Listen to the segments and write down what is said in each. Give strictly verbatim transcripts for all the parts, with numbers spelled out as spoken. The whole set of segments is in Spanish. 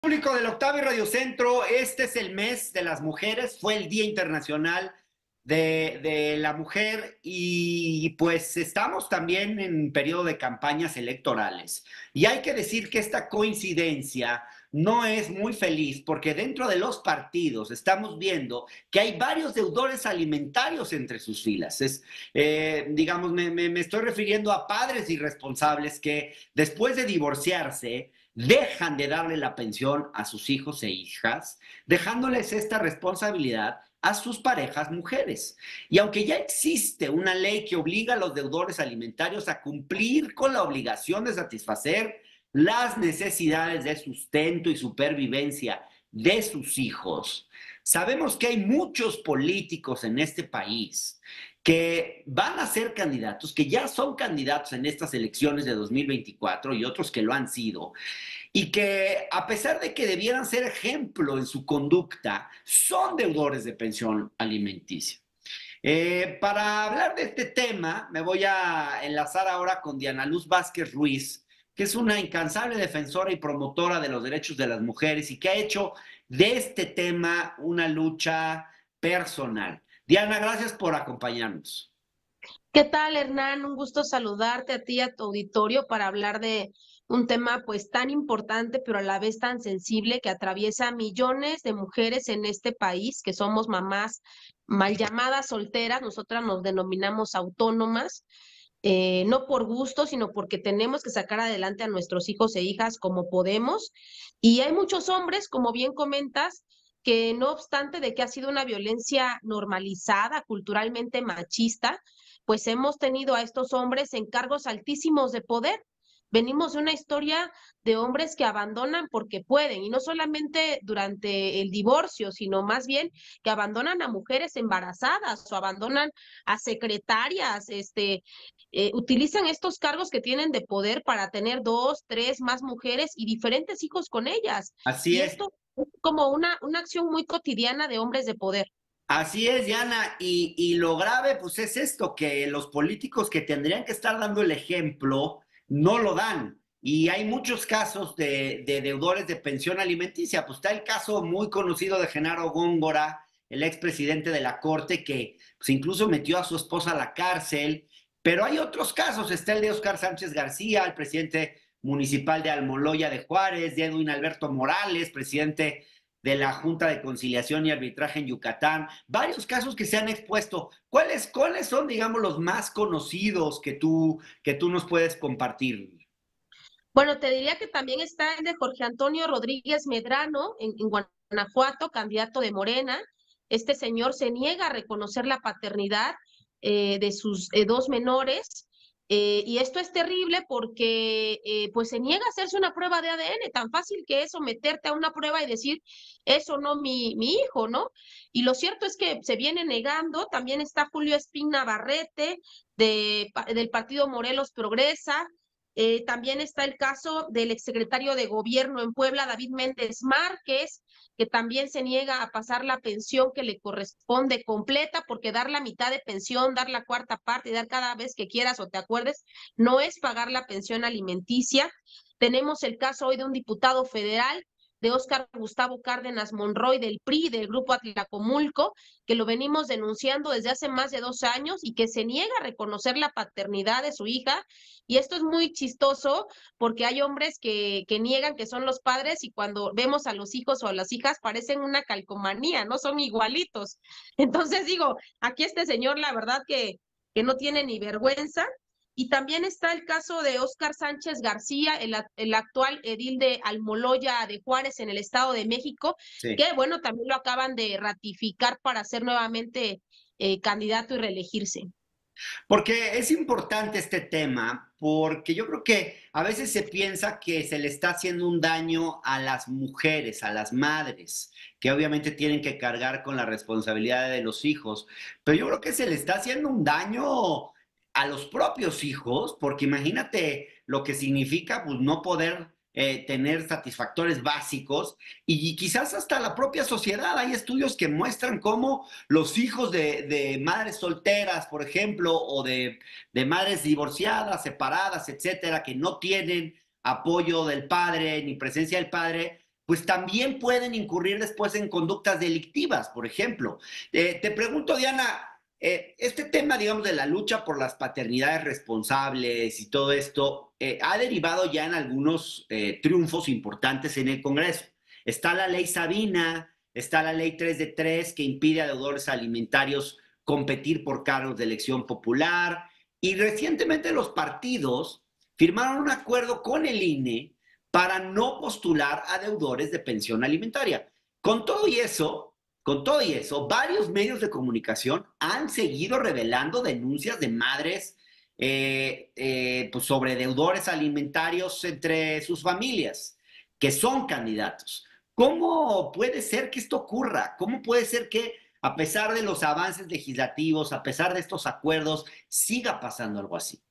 Público del Octavo y Radio Centro, este es el mes de las mujeres, fue el Día Internacional de, de la Mujer y pues estamos también en periodo de campañas electorales. Y hay que decir que esta coincidencia no es muy feliz porque dentro de los partidos estamos viendo que hay varios deudores alimentarios entre sus filas. Es, eh, digamos, me, me, me estoy refiriendo a padres irresponsables que después de divorciarse dejan de darle la pensión a sus hijos e hijas, dejándoles esta responsabilidad a sus parejas mujeres. Y aunque ya existe una ley que obliga a los deudores alimentarios a cumplir con la obligación de satisfacer las necesidades de sustento y supervivencia de sus hijos, sabemos que hay muchos políticos en este país que van a ser candidatos, que ya son candidatos en estas elecciones de dos mil veinticuatro y otros que lo han sido, y que a pesar de que debieran ser ejemplo en su conducta, son deudores de pensión alimenticia. Eh, para hablar de este tema, me voy a enlazar ahora con Diana Luz Vázquez Ruiz, que es una incansable defensora y promotora de los derechos de las mujeres y que ha hecho de este tema una lucha personal. Diana, gracias por acompañarnos. ¿Qué tal, Hernán? Un gusto saludarte a ti y a tu auditorio para hablar de un tema pues tan importante, pero a la vez tan sensible que atraviesa a millones de mujeres en este país, que somos mamás mal llamadas solteras, nosotras nos denominamos autónomas, eh, no por gusto, sino porque tenemos que sacar adelante a nuestros hijos e hijas como podemos. Y hay muchos hombres, como bien comentas, que no obstante de que ha sido una violencia normalizada, culturalmente machista, pues hemos tenido a estos hombres en cargos altísimos de poder. Venimos de una historia de hombres que abandonan porque pueden, y no solamente durante el divorcio, sino más bien que abandonan a mujeres embarazadas o abandonan a secretarias, este, eh, utilizan estos cargos que tienen de poder para tener dos, tres más mujeres y diferentes hijos con ellas. Así Y es. esto es como una, una acción muy cotidiana de hombres de poder. Así es, Diana, y, y lo grave pues es esto, que los políticos que tendrían que estar dando el ejemplo no lo dan. Y hay muchos casos de, de deudores de pensión alimenticia. Pues está el caso muy conocido de Genaro Góngora, el expresidente de la Corte, que pues, incluso metió a su esposa a la cárcel. Pero hay otros casos, está el de Óscar Sánchez García, el presidente municipal de Almoloya de Juárez, de Edwin Alberto Morales, presidente de la Junta de Conciliación y Arbitraje en Yucatán, varios casos que se han expuesto. ¿Cuáles, cuáles son, digamos, los más conocidos que tú, que tú nos puedes compartir? Bueno, te diría que también está el de Jorge Antonio Rodríguez Medrano en, en Guanajuato, candidato de Morena. Este señor se niega a reconocer la paternidad eh, de sus eh, dos menores. Eh, y esto es terrible porque eh, pues se niega a hacerse una prueba de A D N, tan fácil que es someterte a una prueba y decir, eso no mi, mi hijo, ¿no? Y lo cierto es que se viene negando. También está Julio Espín Navarrete de, del partido Morelos Progresa. Eh, también está el caso del exsecretario de Gobierno en Puebla, David Méndez Márquez, que también se niega a pasar la pensión que le corresponde completa, porque dar la mitad de pensión, dar la cuarta parte y dar cada vez que quieras o te acuerdes, no es pagar la pensión alimenticia. Tenemos el caso hoy de un diputado federal, de Óscar Gustavo Cárdenas Monroy del P R I, del Grupo Atlacomulco, que lo venimos denunciando desde hace más de dos años y que se niega a reconocer la paternidad de su hija. Y esto es muy chistoso porque hay hombres que, que niegan que son los padres y cuando vemos a los hijos o a las hijas parecen una calcomanía, no son igualitos. Entonces digo, aquí este señor la verdad que, que no tiene ni vergüenza. Y también está el caso de Óscar Sánchez García, el, el actual edil de Almoloya de Juárez en el Estado de México, Sí. que bueno, también lo acaban de ratificar para ser nuevamente eh, candidato y reelegirse. Porque es importante este tema, porque yo creo que a veces se piensa que se le está haciendo un daño a las mujeres, a las madres, que obviamente tienen que cargar con la responsabilidad de los hijos, pero yo creo que se le está haciendo un daño a los propios hijos, porque imagínate lo que significa pues no poder eh, tener satisfactores básicos y quizás hasta la propia sociedad. Hay estudios que muestran cómo los hijos de, de madres solteras, por ejemplo, o de, de madres divorciadas, separadas, etcétera, que no tienen apoyo del padre ni presencia del padre, pues también pueden incurrir después en conductas delictivas, por ejemplo. Eh, te pregunto, Diana, eh, este tema, digamos, de la lucha por las paternidades responsables y todo esto, eh, ha derivado ya en algunos eh, triunfos importantes en el Congreso. Está la ley Sabina, está la ley tres de tres que impide a deudores alimentarios competir por cargos de elección popular, y recientemente los partidos firmaron un acuerdo con el I N E para no postular a deudores de pensión alimentaria. Con todo y eso, con todo y eso, varios medios de comunicación han seguido revelando denuncias de madres eh, eh, pues sobre deudores alimentarios entre sus familias, que son candidatos. ¿Cómo puede ser que esto ocurra? ¿Cómo puede ser que, a pesar de los avances legislativos, a pesar de estos acuerdos, siga pasando algo así?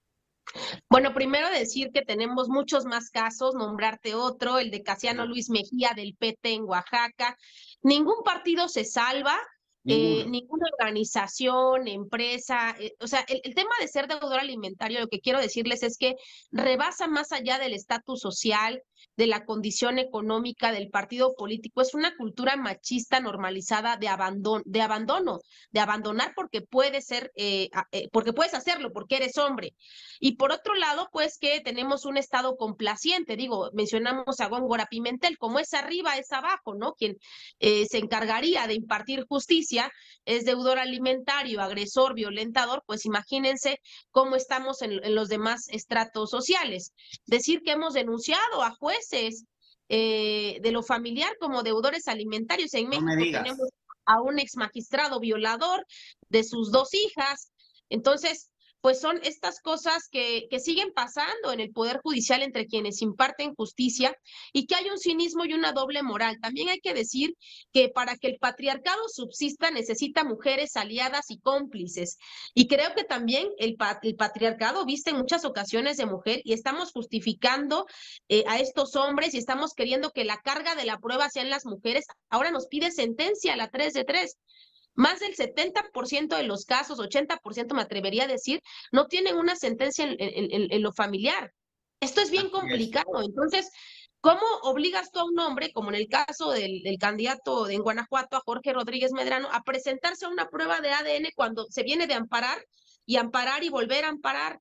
Bueno, primero decir que tenemos muchos más casos, nombrarte otro, el de Casiano Luis Mejía del P T en Oaxaca. Ningún partido se salva, eh, Ninguno. ninguna organización, empresa, eh, o sea, el, el tema de ser deudor alimentario, lo que quiero decirles es que rebasa más allá del estatus social, de la condición económica del partido político, es una cultura machista normalizada de abandono, de abandono, de abandonar porque puede ser, eh, eh, porque puedes hacerlo, porque eres hombre. Y por otro lado, pues que tenemos un Estado complaciente, digo, mencionamos a Góngora Pimentel, como es arriba, es abajo, ¿no? Quien eh, se encargaría de impartir justicia es deudor alimentario, agresor, violentador, pues imagínense cómo estamos en, en los demás estratos sociales. Decir que hemos denunciado a jueces eh, de lo familiar como deudores alimentarios. En No me México tenemos digas. a un ex magistrado violador de sus dos hijas. Entonces, pues son estas cosas que, que siguen pasando en el Poder Judicial entre quienes imparten justicia y que hay un cinismo y una doble moral. También hay que decir que para que el patriarcado subsista necesita mujeres aliadas y cómplices. Y creo que también el, el patriarcado viste en muchas ocasiones de mujer y estamos justificando eh, a estos hombres y estamos queriendo que la carga de la prueba sean las mujeres. Ahora nos pide sentencia a la tres de tres. Más del setenta por ciento de los casos, ochenta por ciento me atrevería a decir, no tienen una sentencia en, en, en, en lo familiar. Esto es bien Así es. complicado. Entonces, ¿cómo obligas tú a un hombre, como en el caso del, del candidato en Guanajuato, a Jorge Rodríguez Medrano, a presentarse a una prueba de A D N cuando se viene de amparar y amparar y volver a amparar?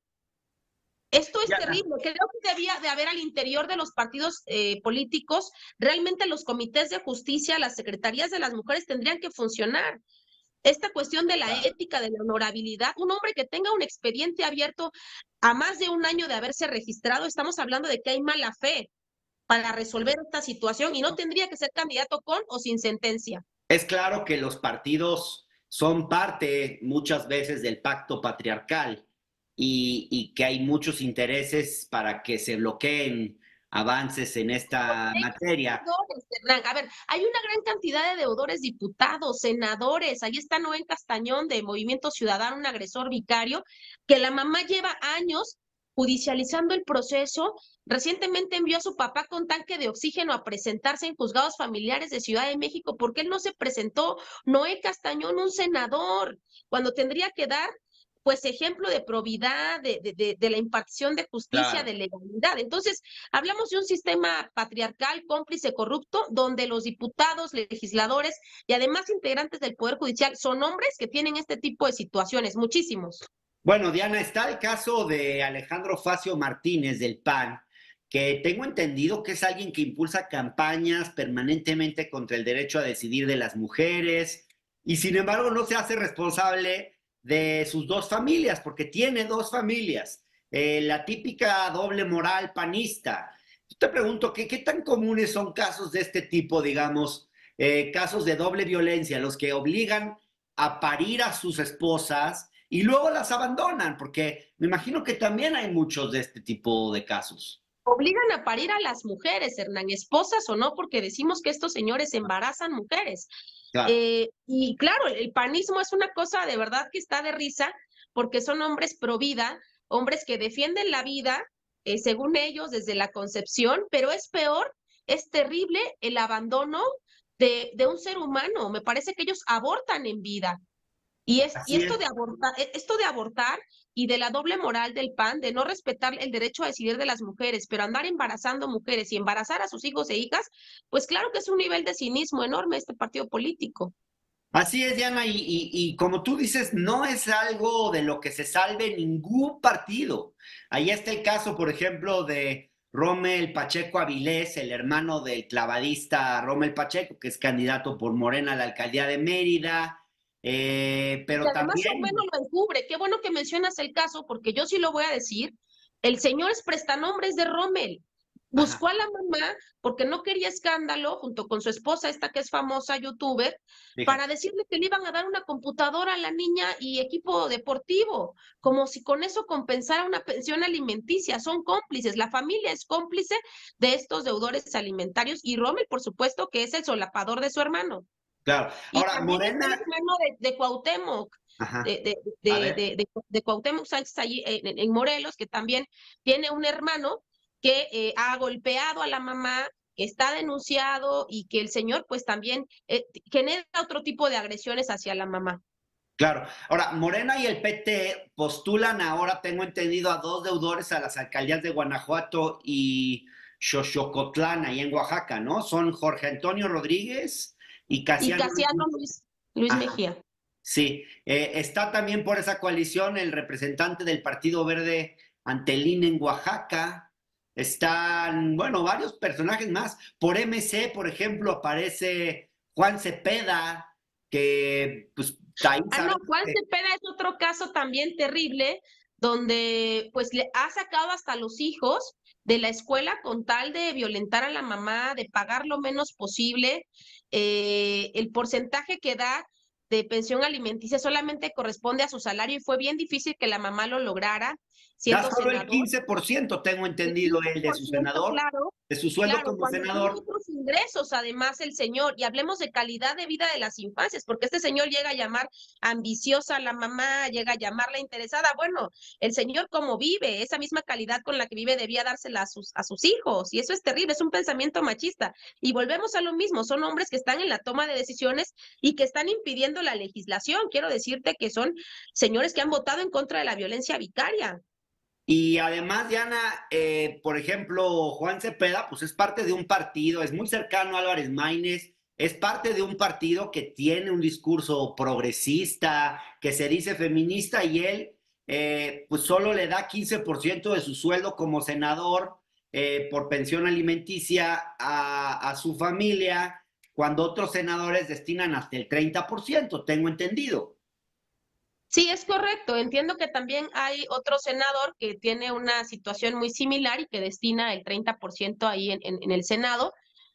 Esto es Ya, terrible. Creo que debía de haber al interior de los partidos eh, políticos, realmente los comités de justicia, las secretarías de las mujeres tendrían que funcionar. Esta cuestión de la ética, de la honorabilidad, un hombre que tenga un expediente abierto a más de un año de haberse registrado, estamos hablando de que hay mala fe para resolver esta situación y no tendría que ser candidato con o sin sentencia. es claro que los partidos son parte muchas veces del pacto patriarcal, y, y que hay muchos intereses para que se bloqueen avances en esta materia. Deudores, Hernán. A ver, hay una gran cantidad de deudores, diputados, senadores. Ahí está Noé Castañón de Movimiento Ciudadano, un agresor vicario, que la mamá lleva años judicializando el proceso. Recientemente envió a su papá con tanque de oxígeno a presentarse en juzgados familiares de Ciudad de México porque él no se presentó. Noé Castañón, un senador, cuando tendría que dar pues ejemplo de probidad, de, de, de, de la impartición de justicia, Claro. de legalidad. Entonces, hablamos de un sistema patriarcal, cómplice, corrupto, donde los diputados, legisladores y además integrantes del Poder Judicial son hombres que tienen este tipo de situaciones, muchísimos. Bueno, Diana, está el caso de Alejandro Facio Martínez del P A N, que tengo entendido que es alguien que impulsa campañas permanentemente contra el derecho a decidir de las mujeres, y sin embargo no se hace responsable de sus dos familias, porque tiene dos familias, eh, la típica doble moral panista. Yo te pregunto, ¿qué, qué tan comunes son casos de este tipo, digamos, eh, casos de doble violencia, los que obligan a parir a sus esposas y luego las abandonan? Porque me imagino que también hay muchos de este tipo de casos. Obligan a parir a las mujeres, Hernán, esposas o no, porque decimos que estos señores embarazan mujeres. Claro. Eh, y claro, el panismo es una cosa de verdad que está de risa, porque son hombres pro vida, hombres que defienden la vida, eh, según ellos, desde la concepción, pero es peor, es terrible el abandono de, de un ser humano. Me parece que ellos abortan en vida. Y, es, y Así esto es. de abortar, esto de abortar y de la doble moral del P A N, de no respetar el derecho a decidir de las mujeres, pero andar embarazando mujeres y embarazar a sus hijos e hijas, pues claro que es un nivel de cinismo enorme este partido político. Así es, Diana, y, y, y como tú dices, no es algo de lo que se salve ningún partido. Ahí está el caso, por ejemplo, de Rommel Pacheco Avilés, el hermano del clavadista Rommel Pacheco, que es candidato por Morena a la alcaldía de Mérida, eh, Y pero además son también, menos lo encubre. Qué bueno que mencionas el caso, porque yo sí lo voy a decir. El señor es prestanombres de Rommel. ajá, Buscó a la mamá porque no quería escándalo, junto con su esposa, esta que es famosa youtuber, para fíjate, decirle que le iban a dar una computadora a la niña y equipo deportivo, como si con eso compensara una pensión alimenticia. Son cómplices, la familia es cómplice de estos deudores alimentarios y Rommel, por supuesto, que es el solapador de su hermano. claro. Y Ahora, también está el Morena, hermano de, de Cuauhtémoc, ajá, de, de, a de, ver. de, de, de Cuauhtémoc Sánchez allí en, en Morelos, que también tiene un hermano que eh, ha golpeado a la mamá, que está denunciado y que el señor pues también eh, genera otro tipo de agresiones hacia la mamá. Claro. Ahora, Morena y el P T postulan ahora, tengo entendido, a dos deudores a las alcaldías de Guanajuato y Xochocotlán, ahí en Oaxaca, ¿no? Son Jorge Antonio Rodríguez y Y Casiano Casiano Luis. Luis, Luis Ajá, Mejía. sí. Eh, está también por esa coalición el representante del Partido Verde ante el I N E en Oaxaca. Están, bueno, varios personajes más. Por M C, por ejemplo, aparece Juan Cepeda, que pues ahí Ah, no, sabemos Juan que Cepeda es otro caso también terrible, donde pues le ha sacado hasta los hijos de la escuela con tal de violentar a la mamá, de pagar lo menos posible. Eh, el porcentaje que da de pensión alimenticia solamente corresponde a su salario y fue bien difícil que la mamá lo lograra da siendo solo el senador. quince por ciento, tengo El entendido, quince él de por su ciento, senador, claro, de su sueldo claro, como cuando tiene senador. otros ingresos, además, el señor, y hablemos de calidad de vida de las infancias, porque este señor llega a llamar ambiciosa a la mamá, llega a llamarla interesada. Bueno, el señor como vive, esa misma calidad con la que vive debía dársela a sus, a sus hijos, y eso es terrible, es un pensamiento machista. Y volvemos a lo mismo, son hombres que están en la toma de decisiones y que están impidiendo la legislación. Quiero decirte que son señores que han votado en contra de la violencia vicaria. Y además, Diana, eh, por ejemplo, Juan Cepeda, pues es parte de un partido, es muy cercano a Álvarez Maínez, es parte de un partido que tiene un discurso progresista, que se dice feminista, y él, eh, pues solo le da quince por ciento de su sueldo como senador eh, por pensión alimenticia a, a su familia, cuando otros senadores destinan hasta el treinta por ciento, tengo entendido. Sí, es correcto. Entiendo que también hay otro senador que tiene una situación muy similar y que destina el treinta por ciento ahí en, en, en el Senado,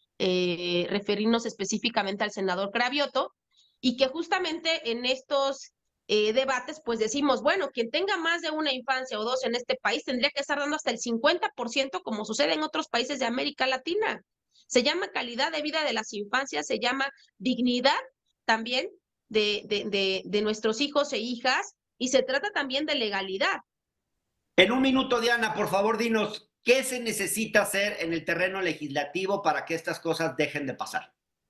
eh, referirnos específicamente al senador Cravioto, y que justamente en estos eh, debates pues decimos, bueno, quien tenga más de una infancia o dos en este país tendría que estar dando hasta el cincuenta por ciento como sucede en otros países de América Latina. Se llama calidad de vida de las infancias, se llama dignidad también de, de, de, de nuestros hijos e hijas, y se trata también de legalidad. En un minuto, Diana, por favor, dinos, ¿qué se necesita hacer en el terreno legislativo para que estas cosas dejen de pasar?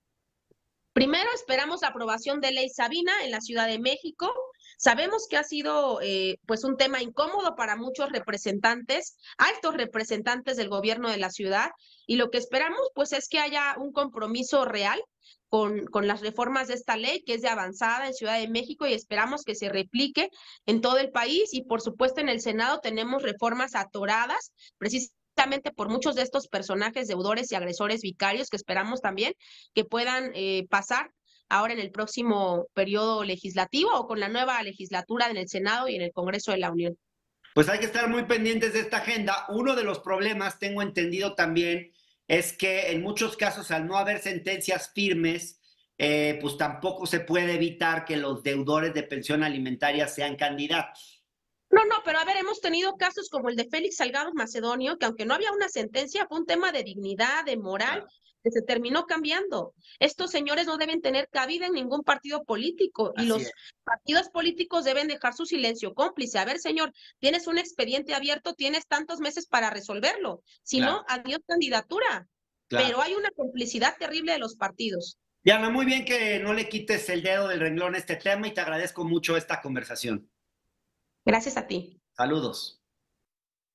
Primero esperamos la aprobación de ley Sabina en la Ciudad de México. Sabemos que ha sido eh, pues un tema incómodo para muchos representantes, altos representantes del gobierno de la ciudad, y lo que esperamos pues es que haya un compromiso real con, con las reformas de esta ley, que es de avanzada en Ciudad de México, y esperamos que se replique en todo el país. Y por supuesto en el Senado tenemos reformas atoradas, precisamente por muchos de estos personajes deudores y agresores vicarios, que esperamos también que puedan eh, pasar ahora en el próximo periodo legislativo o con la nueva legislatura en el Senado y en el Congreso de la Unión. Pues hay que estar muy pendientes de esta agenda. Uno de los problemas, tengo entendido también, es que en muchos casos, al no haber sentencias firmes, eh, pues tampoco se puede evitar que los deudores de pensión alimentaria sean candidatos. No, no, pero a ver, hemos tenido casos como el de Félix Salgado Macedonio, que aunque no había una sentencia, fue un tema de dignidad, de moral, Claro. que se terminó cambiando. Estos señores no deben tener cabida en ningún partido político y Así los es. partidos políticos deben dejar su silencio cómplice. A ver, señor, tienes un expediente abierto, tienes tantos meses para resolverlo. Si Claro, no, adiós candidatura. claro. Pero hay una complicidad terrible de los partidos. Diana, muy bien que no le quites el dedo del renglón a este tema y te agradezco mucho esta conversación. Gracias a ti. Saludos.